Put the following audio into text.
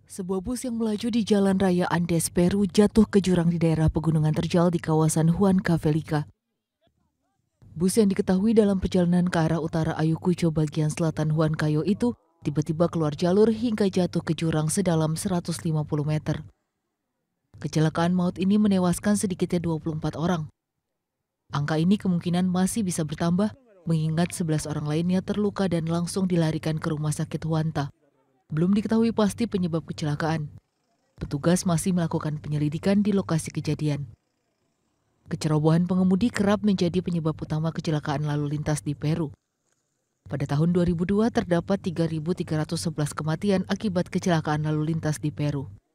Sebuah bus yang melaju di Jalan Raya Andes, Peru jatuh ke jurang di daerah pegunungan terjal di kawasan Huancavelica. Bus yang diketahui dalam perjalanan ke arah utara Ayacucho bagian selatan Huancayo itu tiba-tiba keluar jalur hingga jatuh ke jurang sedalam 150 meter. Kecelakaan maut ini menewaskan sedikitnya 24 orang. Angka ini kemungkinan masih bisa bertambah mengingat 11 orang lainnya terluka dan langsung dilarikan ke rumah sakit Huanta. Belum diketahui pasti penyebab kecelakaan. Petugas masih melakukan penyelidikan di lokasi kejadian. Kecerobohan pengemudi kerap menjadi penyebab utama kecelakaan lalu lintas di Peru. Pada tahun 2002 terdapat 3.311 kematian akibat kecelakaan lalu lintas di Peru.